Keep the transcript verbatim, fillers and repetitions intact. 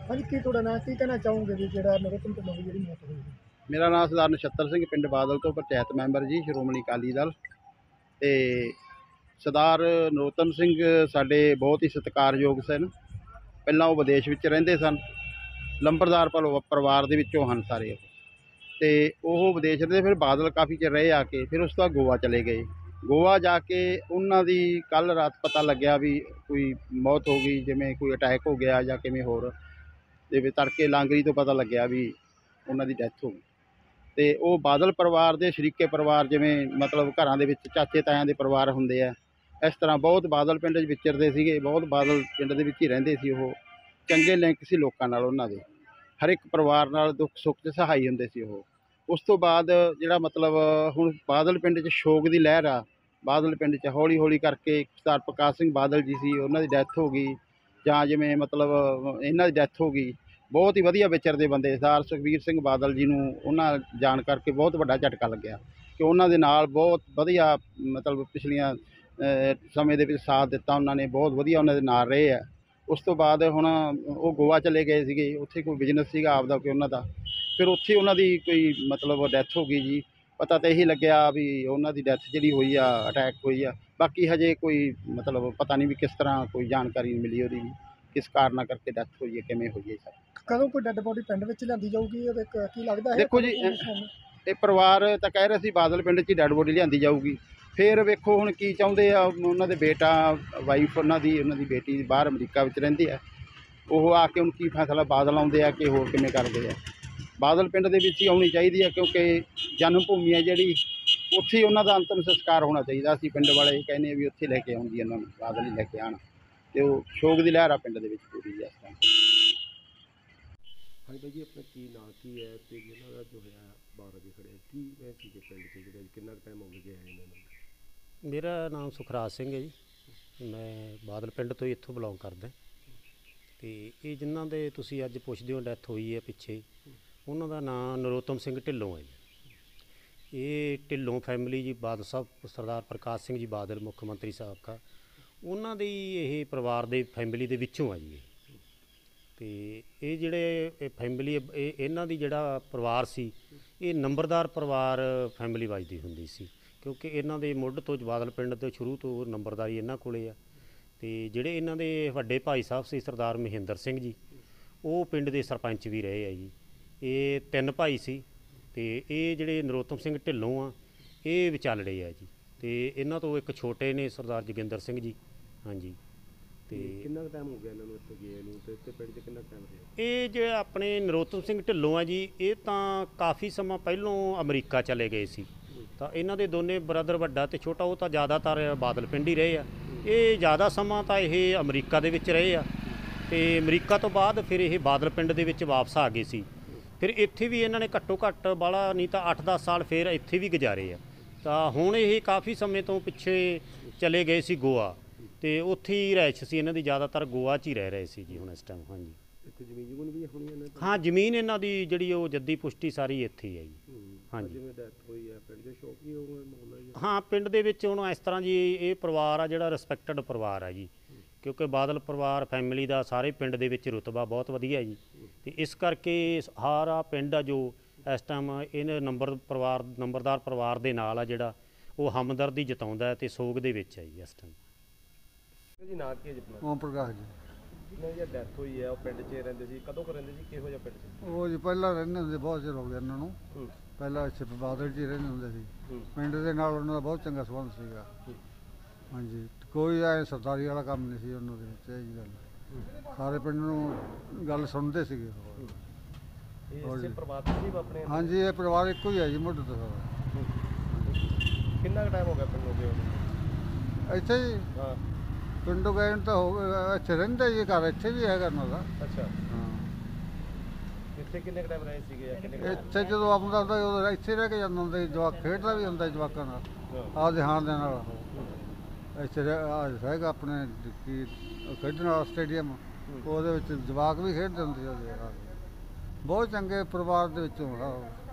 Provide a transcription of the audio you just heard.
हाँ जी, की थोड़ा ना की कहना चाहूँगे भी जेड़ा नरोत्तम ढिल्लों की जेड़ी मौत हुई है? मेरा नाम सरदार नछੱਤਰ ਸਿੰਘ ਪਿੰਡ ਬਾਦਲ ਤੋਂ ਪੰਚਾਇਤ ਮੈਂਬਰ ਜੀ ਸ਼੍ਰੋਮਣੀ ਅਕਾਲੀ ਦਲ। ਤੇ ਸਰਦਾਰ ਨਰੋਤਮ ਸਿੰਘ ਸਾਡੇ ਬਹੁਤ ਹੀ ਸਤਿਕਾਰਯੋਗ ਸਨ। ਪਹਿਲਾਂ ਉਹ ਵਿਦੇਸ਼ ਵਿੱਚ ਰਹਿੰਦੇ ਸਨ, ਲੰਬਰਦਾਰ ਭਲੋ ਪਰਿਵਾਰ ਦੇ ਵਿੱਚੋਂ ਹਨ ਸਾਰੇ ਉਹ। ਤੇ ਉਹ ਵਿਦੇਸ਼ ਰਹਿੰਦੇ, ਫਿਰ ਬਾਦਲ ਕਾਫੀ ਚਿਰ ਰਹੇ ਆ ਕੇ, ਫਿਰ ਉਸ ਤੋਂ ਬਾਅਦ ਗੋਆ ਚਲੇ ਗਏ। ਗੋਆ ਜਾ ਕੇ ਉਹਨਾਂ ਦੀ ਕੱਲ੍ਹ ਰਾਤ ਪਤਾ ਲੱਗਿਆ ਵੀ ਕੋਈ ਮੌਤ ਹੋ ਗਈ, ਜਿਵੇਂ ਕੋਈ ਅਟੈਕ ਹੋ ਗਿਆ ਜਾਂ ਕਿਵੇਂ ਹੋਰ। ਤੇ ਵੀ ਤੜਕੇ ਲਾਂਗਰੀ ਤੋਂ ਪਤਾ ਲੱਗਿਆ ਵੀ ਉਹਨਾਂ ਦੀ ਡੈਥ ਹੋ ਗਈ। ਤੇ ਉਹ ਬਾਦਲ ਪਰਿਵਾਰ ਦੇ ਸ਼ਰੀਕੇ ਪਰਿਵਾਰ, ਜਿਵੇਂ ਮਤਲਬ ਘਰਾਂ ਦੇ ਵਿੱਚ ਚਾਚੇ ਤਾਇਆਂ ਦੇ ਪਰਿਵਾਰ ਹੁੰਦੇ ਆ, ਇਸ ਤਰ੍ਹਾਂ ਬਹੁਤ ਬਾਦਲ ਪਿੰਡ 'ਚ ਵਿਚਰਦੇ ਸੀਗੇ, ਬਹੁਤ ਬਾਦਲ ਪਿੰਡ ਦੇ ਵਿੱਚ ਹੀ ਰਹਿੰਦੇ ਸੀ ਉਹ। ਚੰਗੇ ਲਿੰਕ ਸੀ ਲੋਕਾਂ ਨਾਲ ਉਹਨਾਂ ਦੇ, ਹਰ ਇੱਕ ਪਰਿਵਾਰ ਨਾਲ ਦੁੱਖ ਸੁੱਖ 'ਚ ਸਹਾਈ ਹੁੰਦੇ ਸੀ ਉਹ। ਉਸ ਤੋਂ ਬਾਅਦ ਜਿਹੜਾ ਮਤਲਬ ਹੁਣ ਬਾਦਲ ਪਿੰਡ 'ਚ ਸ਼ੋਕ ਦੀ ਲਹਿਰ ਆ, ਬਾਦਲ ਪਿੰਡ 'ਚ ਹੌਲੀ ਹੌਲੀ ਕਰਕੇ ਸਰਦਾਰ ਪ੍ਰਕਾਸ਼ ਸਿੰਘ ਬਾਦਲ ਜੀ ਸੀ, ਉਹਨਾਂ ਦੀ ਡੈਥ ਹੋ ਗਈ, ਜਾਂ ਜਿਵੇਂ ਮਤਲਬ ਇਹਨਾਂ ਦੀ ਡੈਥ ਹੋ ਗਈ। ਬਹੁਤ ਹੀ ਵਧੀਆ ਵਿਚਰਦੇ ਬੰਦੇ ਸਰਦਾਰ ਸੁਖਬੀਰ ਸਿੰਘ ਬਾਦਲ ਜੀ ਨੂੰ ਉਹਨਾਂ ਜਾਣ ਕਰਕੇ ਬਹੁਤ ਵੱਡਾ ਝਟਕਾ ਲੱਗਿਆ ਕਿ ਉਹਨਾਂ ਦੇ ਨਾਲ ਬਹੁਤ ਵਧੀਆ ਮਤਲਬ ਪਿਛਲੀਆਂ ਸਮੇਂ ਦੇ ਵਿੱਚ ਸਾਥ ਦਿੱਤਾ ਉਹਨਾਂ ਨੇ, ਬਹੁਤ ਵਧੀਆ ਉਹਨਾਂ ਦੇ ਨਾਲ ਰਹੇ ਆ। ਉਸ ਤੋਂ ਬਾਅਦ ਹੁਣ ਉਹ ਗੋਆ ਚਲੇ ਗਏ ਸੀਗੇ, ਉੱਥੇ ਕੋਈ ਬਿਜ਼ਨਸ ਸੀਗਾ ਆਪਦਾ ਕੋਈ ਉਹਨਾਂ ਦਾ, ਫਿਰ ਉੱਥੇ ਉਹਨਾਂ ਦੀ ਕੋਈ ਮਤਲਬ ਡੈਥ ਹੋ ਗਈ ਜੀ। ਪਤਾ ਤਾਂ ਇਹੀ ਲੱਗਿਆ ਵੀ ਉਹਨਾਂ ਦੀ ਡੈਥ ਜਿਹੜੀ ਹੋਈ ਆ ਅਟੈਕ ਹੋਈ ਆ, ਬਾਕੀ ਹਜੇ ਕੋਈ ਮਤਲਬ ਪਤਾ ਨਹੀਂ ਵੀ ਕਿਸ ਤਰ੍ਹਾਂ, ਕੋਈ ਜਾਣਕਾਰੀ ਨਹੀਂ ਮਿਲੀ ਉਹਦੀ ਵੀ ਕਿਸ ਕਾਰਨਾਂ ਕਰਕੇ ਡੈਥ ਹੋਈ ਹੈ, ਕਿਵੇਂ ਹੋਈ ਹੈ ਸਰ। ਕਦੋਂ ਕੋਈ ਡੈੱਡ ਬੋਡੀ ਪਿੰਡ ਵਿੱਚ ਲਿਆਂਦੀ ਜਾਊਗੀ ਉਹਦੇ ਕ- ਕੀ ਲੱਗਦਾ ਹੈ? ਦੇਖੋ ਜੀ, ਇਹ ਪਰਿਵਾਰ ਤਾਂ ਕਹਿ ਰਿਹਾ ਸੀ ਬਾਦਲ ਪਿੰਡ 'ਚ ਹੀ ਡੈਡ ਬੋਡੀ ਲਿਆਂਦੀ ਜਾਊਗੀ। ਫਿਰ ਵੇਖੋ ਹੁਣ ਕੀ ਚਾਹੁੰਦੇ ਆ ਉਹਨਾਂ ਦੇ ਬੇਟਾ, ਵਾਈਫ ਉਹਨਾਂ ਦੀ, ਉਹਨਾਂ ਦੀ ਬੇਟੀ ਬਾਹਰ ਅਮਰੀਕਾ ਵਿੱਚ ਰਹਿੰਦੀ ਆ, ਉਹ ਆ ਕੇ ਹੁਣ ਕੀ ਫੈਸਲਾ ਬਾਦਲ ਆਉਂਦੇ ਆ ਕਿ ਹੋਰ ਕਿਵੇਂ ਕਰਦੇ ਆ। ਬਾਦਲ ਪਿੰਡ ਦੇ ਵਿੱਚ ਹੀ ਆਉਣੀ ਚਾਹੀਦੀ ਆ, ਕਿਉਂਕਿ ਜਨਮ ਭੂਮੀ ਹੈ ਜਿਹੜੀ, ਉੱਥੇ ਹੀ ਉਹਨਾਂ ਦਾ ਅੰਤਮ ਸੰਸਕਾਰ ਹੋਣਾ ਚਾਹੀਦਾ। ਅਸੀਂ ਪਿੰਡ ਵਾਲੇ ਕਹਿੰਦੇ ਆ ਵੀ ਉੱਥੇ ਲੈ ਕੇ ਆਉਂਦੀ ਇਹਨਾਂ ਨੂੰ, ਬਾਦਲ ਹੀ ਲੈ ਕੇ ਆਉਣ। ਅਤੇ ਉਹ ਸ਼ੋਕ ਦੀ ਲਹਿਰ ਆ ਪਿੰਡ ਦੇ ਵਿੱਚ ਪੂਰੀ ਇਸ ਤਰ੍ਹਾਂ। ਹਾਂਜੀ ਬਾਈ ਜੀ, ਆਪਣਾ ਕੀ ਨਾਂ ਕੀ ਹੈ ਅਤੇ ਜਿਹਨਾਂ ਦਾ ਜੋ ਹੋਇਆ ਬਾਰਾਂ ਵਜੇ ਖੜ੍ਹੇ ਕੀ ਮੈਂ ਸੀਗੇ ਪਿੰਡ 'ਚ ਜਿਹੜੇ ਕਿੰਨਾ ਕੁ ਟਾਈਮ ਹੋ ਗਿਆ ਇਹਨਾਂ ਨੂੰ? ਮੇਰਾ ਨਾਮ ਸੁਖਰਾਜ ਸਿੰਘ ਹੈ ਜੀ, ਮੈਂ ਬਾਦਲ ਪਿੰਡ ਤੋਂ ਹੀ ਇੱਥੋਂ ਬਿਲੋਂਗ ਕਰਦਾ। ਅਤੇ ਇਹ ਜਿਨ੍ਹਾਂ ਦੇ ਤੁਸੀਂ ਅੱਜ ਪੁੱਛਦੇ ਹੋ ਡੈਥ ਹੋਈ ਹੈ ਪਿੱਛੇ, ਉਹਨਾਂ ਦਾ ਨਾਂ ਨਰੋਤਮ ਸਿੰਘ ਢਿੱਲੋਂ ਹੈ ਜੀ। ਇਹ ਢਿੱਲੋਂ ਫੈਮਿਲੀ ਜੀ, ਬਾਦਲ ਸਾਹਿਬ ਸਰਦਾਰ ਪ੍ਰਕਾਸ਼ ਸਿੰਘ ਜੀ ਬਾਦਲ ਮੁੱਖ ਮੰਤਰੀ ਸਾਬਕਾ, ਉਹਨਾਂ ਦੀ ਇਹ ਪਰਿਵਾਰ ਦੇ ਫੈਮਿਲੀ ਦੇ ਵਿੱਚੋਂ ਆ ਜੀ ਇਹ। ਅਤੇ ਇਹ ਜਿਹੜੇ ਇਹ ਫੈਮਿਲੀ ਇਹ ਇਹਨਾਂ ਦੀ ਜਿਹੜਾ ਪਰਿਵਾਰ ਸੀ, ਇਹ ਨੰਬਰਦਾਰ ਪਰਿਵਾਰ ਫੈਮਿਲੀ ਵੱਜਦੀ ਹੁੰਦੀ ਸੀ, ਕਿਉਂਕਿ ਇਹਨਾਂ ਦੇ ਮੁੱਢ ਤੋਂ ਬਾਦਲ ਪਿੰਡ ਤੋਂ ਸ਼ੁਰੂ ਤੋਂ ਨੰਬਰਦਾਰੀ ਇਹਨਾਂ ਕੋਲੇ ਆ। ਅਤੇ ਜਿਹੜੇ ਇਹਨਾਂ ਦੇ ਵੱਡੇ ਭਾਈ ਸਾਹਿਬ ਸੀ ਸਰਦਾਰ ਮਹਿੰਦਰ ਸਿੰਘ ਜੀ, ਉਹ ਪਿੰਡ ਦੇ ਸਰਪੰਚ ਵੀ ਰਹੇ ਆ ਜੀ। ਇਹ ਤਿੰਨ ਭਾਈ ਸੀ, ਅਤੇ ਇਹ ਜਿਹੜੇ ਨਰੋਤਮ ਸਿੰਘ ਢਿੱਲੋਂ ਆ, ਇਹ ਵਿਚਾਲੜੇ ਆ ਜੀ। ਅਤੇ ਇਹਨਾਂ ਤੋਂ ਇੱਕ ਛੋਟੇ ਨੇ ਸਰਦਾਰ ਜੋਗਿੰਦਰ ਸਿੰਘ ਜੀ। ਹਾਂਜੀ। ਅਤੇ ਕਿੰਨਾ ਕੁ ਟਾਈਮ ਹੋ ਗਿਆ ਇਹਨਾਂ ਨੂੰ ਇੱਥੇ ਗਏ ਨੂੰ, ਅਤੇ ਇੱਥੇ ਪਿੰਡ 'ਚ ਕਿੰਨਾ ਟਾਈਮ ਰਿਹਾ? ਇਹ ਜਿਹੜੇ ਆਪਣੇ ਨਰੋਤਮ ਸਿੰਘ ਢਿੱਲੋਂ ਆ ਜੀ, ਇਹ ਤਾਂ ਕਾਫੀ ਸਮਾਂ ਪਹਿਲੋਂ ਅਮਰੀਕਾ ਚਲੇ ਗਏ ਸੀ। ਤਾਂ ਇਹਨਾਂ ਦੇ ਦੋਨੇ ਬ੍ਰਦਰ, ਵੱਡਾ ਅਤੇ ਛੋਟਾ, ਉਹ ਤਾਂ ਜ਼ਿਆਦਾਤਰ ਬਾਦਲ ਪਿੰਡ ਹੀ ਰਹੇ ਆ। ਇਹ ਜ਼ਿਆਦਾ ਸਮਾਂ ਤਾਂ ਇਹ ਅਮਰੀਕਾ ਦੇ ਵਿੱਚ ਰਹੇ ਆ, ਅਤੇ ਅਮਰੀਕਾ ਤੋਂ ਬਾਅਦ ਫਿਰ ਇਹ ਬਾਦਲ ਪਿੰਡ ਦੇ ਵਿੱਚ ਵਾਪਸ ਆ ਗਏ ਸੀ। ਫਿਰ ਇੱਥੇ ਵੀ ਇਹਨਾਂ ਨੇ ਘੱਟੋ ਘੱਟ ਬਾਹਲਾ ਨਹੀਂ ਤਾਂ ਅੱਠ ਦਸ ਸਾਲ ਫਿਰ ਇੱਥੇ ਵੀ ਗੁਜ਼ਾਰੇ ਆ। ਤਾਂ ਹੁਣ ਇਹ ਕਾਫੀ ਸਮੇਂ ਤੋਂ ਪਿੱਛੇ ਚਲੇ ਗਏ ਸੀ ਗੋਆ, ਅਤੇ ਉੱਥੇ ਹੀ ਰਿਹਾਇਸ਼ ਸੀ ਇਹਨਾਂ ਦੀ, ਜ਼ਿਆਦਾਤਰ ਗੋਆ 'ਚ ਹੀ ਰਹਿ ਰਹੇ ਸੀ ਜੀ ਹੁਣ ਇਸ ਟਾਈਮ। ਹਾਂਜੀ। ਇੱਥੇ ਜ਼ਮੀਨ ਜਮੂਨ ਵੀ ਹੋਣੀ ਇਹਨਾਂ ਦੀ? ਹਾਂ, ਜ਼ਮੀਨ ਇਹਨਾਂ ਦੀ ਜਿਹੜੀ ਉਹ ਜੱਦੀ ਪੁਸ਼ਟੀ ਸਾਰੀ ਇੱਥੇ ਹੀ ਹੈ ਜੀ। ਹਾਂਜੀ। ਜਿਵੇਂ ਡੈਥ ਹੋਈ ਹੈ ਪਿੰਡ ਦੇ ਸ਼ੌਕ ਹੀ ਹੋਊਗਾ ਮਾਹੌਲ ਜੀ? ਹਾਂ, ਪਿੰਡ ਦੇ ਵਿੱਚ ਹੁਣ ਇਸ ਤਰ੍ਹਾਂ ਜੀ, ਇਹ ਪਰਿਵਾਰ ਆ ਜਿਹੜਾ ਰਿਸਪੈਕਟਡ ਪਰਿਵਾਰ ਆ ਜੀ, ਕਿਉਂਕਿ ਬਾਦਲ ਪਰਿਵਾਰ ਫੈਮਿਲੀ ਦਾ ਸਾਰੇ ਪਿੰਡ ਦੇ ਵਿੱਚ ਰੁਤਬਾ ਬਹੁਤ ਵਧੀਆ ਜੀ। ਅਤੇ ਇਸ ਕਰਕੇ ਸਾਰਾ ਪਿੰਡ ਆ ਜੋ ਇਸ ਟਾਈਮ ਇਹਨੇ ਨੰਬਰ ਪਰਿਵਾਰ ਨੰਬਰਦਾਰ ਪਰਿਵਾਰ ਦੇ ਨਾਲ ਆ ਜਿਹੜਾ, ਉਹ ਹਮਦਰਦੀ ਜਤਾਉਂਦਾ ਅਤੇ ਸੋਗ ਦੇ ਵਿੱਚ ਹੈ ਜੀ ਇਸ ਟਾਈਮ। ਜੀ ਨਾਂ ਕੀ ਹੈ ਜੀ ਆਪਣਾ? ਓਮ ਪ੍ਰਕਾਸ਼ ਜੀ। ਜਿਹਨਾਂ ਦੀ ਡੈਥ ਹੋਈ ਹੈ ਉਹ ਪਿੰਡ 'ਚ ਰਹਿੰਦੇ ਸੀ, ਕਦੋਂ ਕੁ ਰਹਿੰਦੇ ਸੀ, ਕਿਹੋ ਜਿਹਾ ਪਿੰਡ 'ਚ? ਉਹ ਜੀ ਪਹਿਲਾਂ ਰਹਿੰਦੇ ਹੁੰਦੇ, ਬਹੁਤ ਚਿਰ ਹੋ ਗਿਆ ਇਹਨਾਂ ਨੂੰ। ਪਹਿਲਾਂ ਇੱਥੇ ਬਾਦਲ 'ਚ ਹੀ ਰਹਿੰਦੇ ਹੁੰਦੇ ਸੀ। ਪਿੰਡ ਦੇ ਨਾਲ ਉਹਨਾਂ ਦਾ ਬਹੁਤ ਚੰਗਾ ਸੰਬੰਧ ਸੀਗਾ। ਹਾਂਜੀ। ਕੋਈ ਐ ਸਰਦਾਰੀ ਵਾਲਾ ਕੰਮ ਨਹੀਂ ਸੀ ਉਹਨਾਂ ਦੇ ਵਿੱਚ, ਇਹ ਜੀ ਗੱਲ ਸਾਰੇ ਪਿੰਡ ਨੂੰ ਗੱਲ ਸੁਣਦੇ ਸੀਗੇ। ਇਸੇ ਪਰਿਵਾਰ ਤੋਂ ਆਪਣੇ? ਹਾਂਜੀ, ਇਹ ਪਰਿਵਾਰ ਇੱਕੋ ਹੀ ਹੈ ਜੀ ਮੁੱਢ ਤੋਂ ਸਾਰਾ। ਕਿੰਨਾ ਕੁ ਟਾਈਮ ਹੋ ਗਿਆ ਪਿੰਡ ਹੋ ਗਿਆ ਇੱਥੇ ਜੀ? ਹਾਂ। ਪਿੰਡੋਂ ਗਏ ਨੂੰ ਤਾਂ ਹੋ ਗਿਆ, ਇੱਥੇ ਰਹਿੰਦਾ ਜੀ, ਘਰ ਇੱਥੇ ਵੀ ਹੈਗਾ ਉਹਨਾਂ ਦਾ। ਅੱਛਾ। ਹਾਂ। ਇੱਥੇ ਕਿੰਨੇ ਕੁ ਟਾਈਮ ਰਹੇ ਸੀਗੇ ਜਾਂ ਕਿੰਨੇ? ਇੱਥੇ ਜਦੋਂ ਆਪਦਾ ਹੁੰਦਾ ਉਦੋਂ ਇੱਥੇ ਰਹਿ ਕੇ ਜਾਂਦਾ ਹੁੰਦਾ, ਜਵਾਕ ਖੇਡਦਾ ਵੀ ਹੁੰਦਾ ਜਵਾਕਾਂ ਨਾਲ, ਆਪਦੇ ਹਾਣ ਦੇ ਨਾਲ। ਇੱਥੇ ਹੈਗਾ ਆਪਣੇ ਕੀ ਖੇਡਣ ਵਾਲਾ ਸਟੇਡੀਅਮ, ਉਹਦੇ ਵਿੱਚ ਜਵਾਕ ਵੀ ਖੇਡਦੇ ਹੁੰਦੇ ਸੀ। ਬਹੁਤ ਚੰਗੇ ਪਰਿਵਾਰ ਦੇ ਵਿੱਚੋਂ